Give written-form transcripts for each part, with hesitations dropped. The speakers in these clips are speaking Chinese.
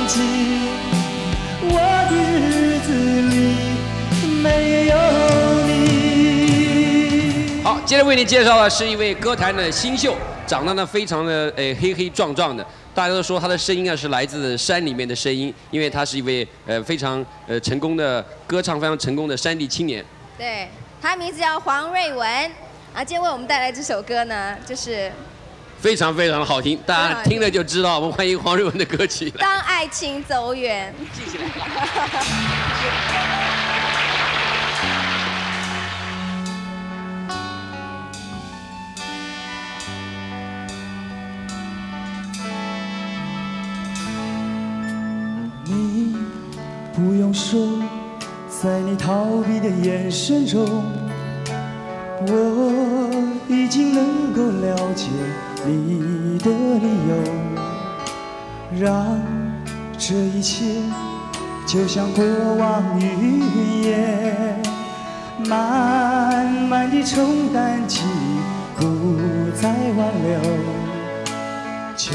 记，我的日子里没有你。 好，接着为您介绍的是一位歌坛的新秀，长得呢非常的黑黑壮壮的，大家都说他的声音啊是来自山里面的声音，因为他是一位非常成功的歌唱，非常成功的山地青年。 对，他名字叫黄瑞文啊，今天为我们带来这首歌呢，就是非常非常的好听，大家听了就知道。我们欢迎黄瑞文的歌曲。 当爱情走远， 记起来。 你不用说，在你逃避的眼神中，我已经能够了解你的理由，让这一切就像过往云烟，慢慢地冲淡记忆，不再挽留，就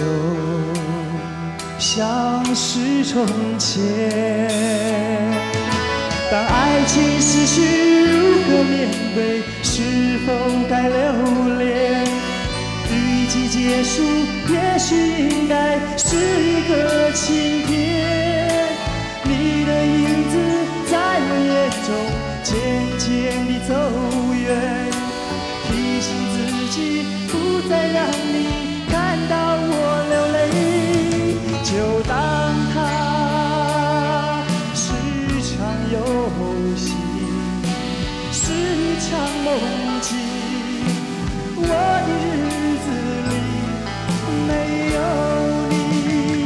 像是从前。当爱情逝去，如何面对？是否该留恋？雨季结束，也许应该是一个晴天。你的影子在我眼中渐渐地走远，提醒自己不再让你看到我流泪，就当它是场游戏，是场梦境。我的日子里没有你。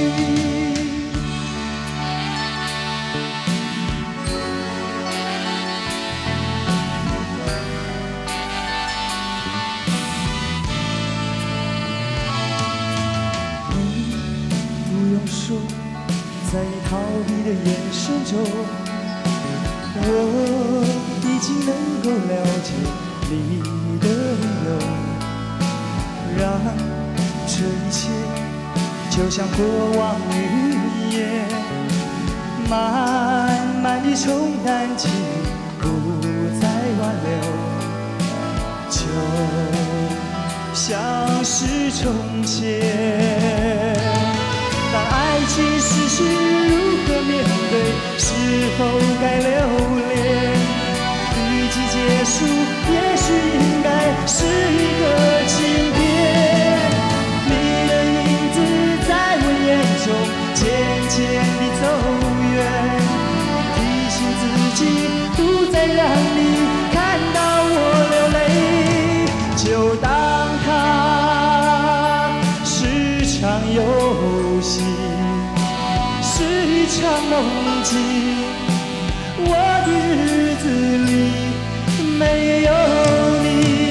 你不用说，在你逃避的眼神中，我已经能够了解你的理由，让这一切就像过往云烟，慢慢地冲淡记忆，不再挽留，就像是从前。当爱情逝去，如何面对？是否该留恋？雨季结束，也许应该是一个晴天。你的影子在我眼中渐渐地走远，提醒自己不再让你看到我流泪，就当它是场游戏，是一场梦境。我的日子里没有你。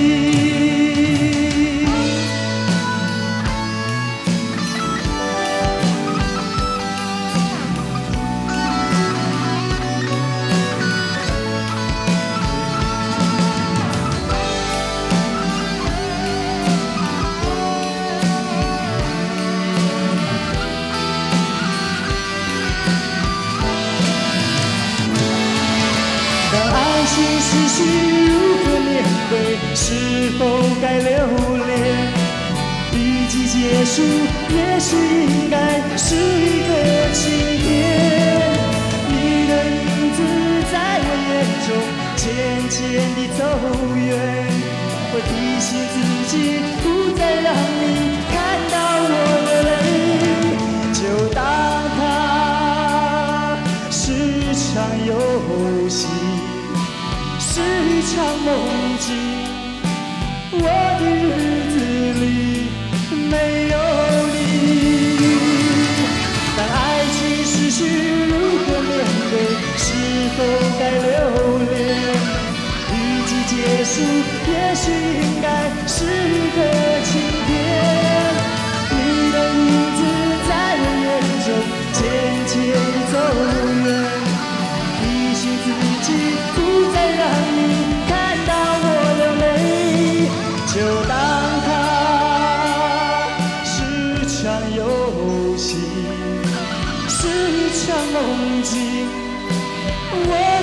情逝去，如何面对？是否该留恋？雨季结束，也许应该是一个晴天。你的影子在我眼中渐渐地走远，我提醒自己不再让你看到我流泪，就当它是场游戏，是一场梦境。我的日子里没有你。当爱情逝去，如何面对？是否该留恋？雨季结束，也许应该是一个晴天。你的影子在我眼中渐渐地走远，提醒自己不再让你看到我流泪，就当它是场游戏， 梦境。我